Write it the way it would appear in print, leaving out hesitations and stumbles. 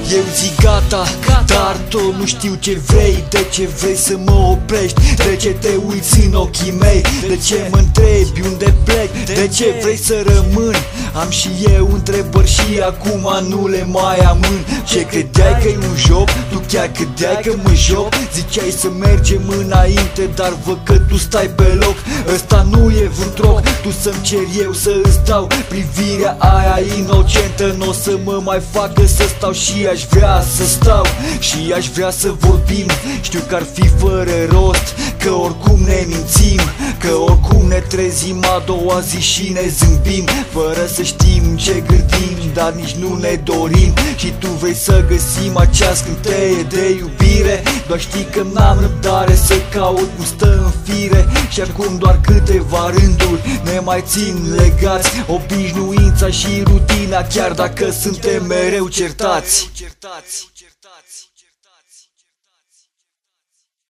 Eu zic gata, dar tot nu știu ce vrei. De ce vrei să mă oprești? De ce te uiți în ochii mei? De ce mă întrebi unde plec? De ce vrei să rămân? Am și eu întrebări și acum nu le mai amân. Ce credeai că e un joc? Tu chiar credeai că mă joc? Ziceai să mergem înainte, dar văd că tu stai pe loc. Ăsta nu e vreun troc, tu să-mi cer eu să îți dau privirea aia inocentă. N-o să mă mai facă să stau și aș vrea să stau și aș vrea să vorbim. Știu că ar fi fără rost, că oricum ne mințim, că oricum ne trezim a doua zi și ne zâmbim, fără să știm ce gândim, dar nici nu ne dorim. Și tu vrei să găsim acea scânteie de iubire, doar știi că n-am răbdare să caut cum stă în fire. Și acum doar câteva rânduri ne mai țin legați, obișnuința și rutina, chiar dacă suntem mereu certați.